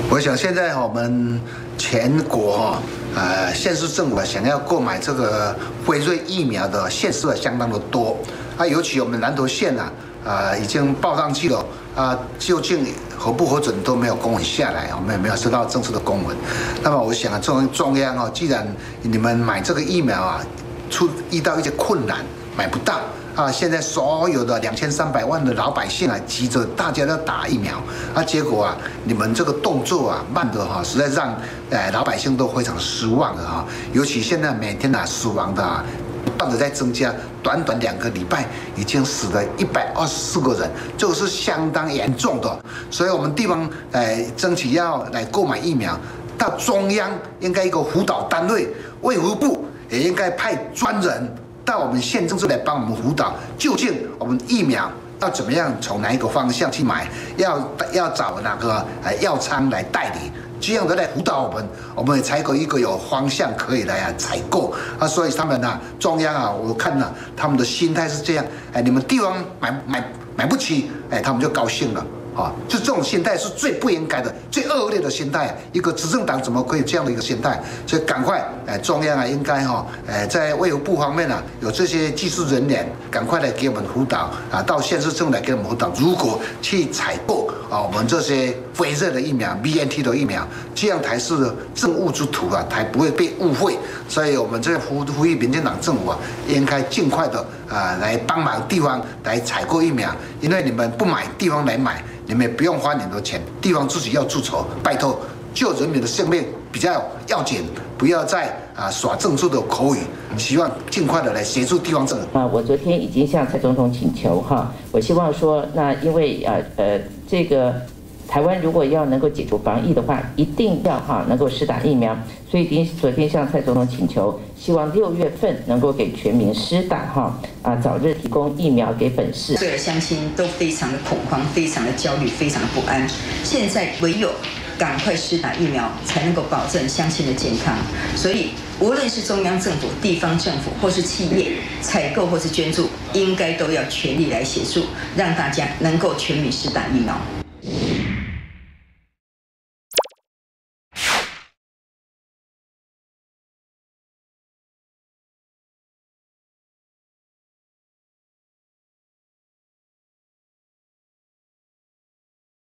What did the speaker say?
我想现在我们全国县市政府想要购买这个辉瑞疫苗的县市相当的多尤其我们南投县已经报上去了究竟核不核准都没有公文下来，我们也没有收到正式的公文。那么我想中央既然你们买这个疫苗遇到一些困难买不到。现在所有的2300万的老百姓急着大家都打疫苗结果你们这个动作慢的实在让老百姓都非常失望的尤其现在每天死亡的不断的在增加，短短2个礼拜已经死了124个人，这个是相当严重的。所以我们地方争取要来购买疫苗，到中央应该一个辅导单位，卫福部也应该派专人。到我们县政府来帮我们辅导，究竟我们疫苗要怎么样从哪一个方向去买，要找哪个药仓来代理，这样的来辅导我们也采购一个有方向可以来采购所以他们中央我看他们的心态是这样，你们地方买不起，他们就高兴了。就这种心态是最不应该的、最恶劣的心态。一个执政党怎么可以这样的一个心态？所以赶快，中央应该在卫福部方面有这些技术人员，赶快来给我们辅导到县市政府来给我们辅导。如果去采购我们这些辉瑞的疫苗、BNT 的疫苗，这样才是政务之徒才不会被误会。所以我们这呼吁民进党政府应该尽快的来帮忙地方来采购疫苗，因为你们不买，地方来买。你们也不用花很多钱，地方自己要出筹，拜托，救人民的性命比较要紧，不要再耍政治的口语。希望尽快的来协助地方政府。 我昨天已经向蔡总统请求我希望说，那因为这个台湾如果要能够解除防疫的话，一定要能够施打疫苗，所以昨天向蔡总统请求，希望6月份能够给全民施打早日提供疫苗给本市。 所有乡亲都非常的恐慌，非常的焦虑，非常的不安。现在唯有赶快施打疫苗，才能够保证乡亲的健康。所以，无论是中央政府、地方政府或是企业采购或是捐助，应该都要全力来协助，让大家能够全民施打疫苗。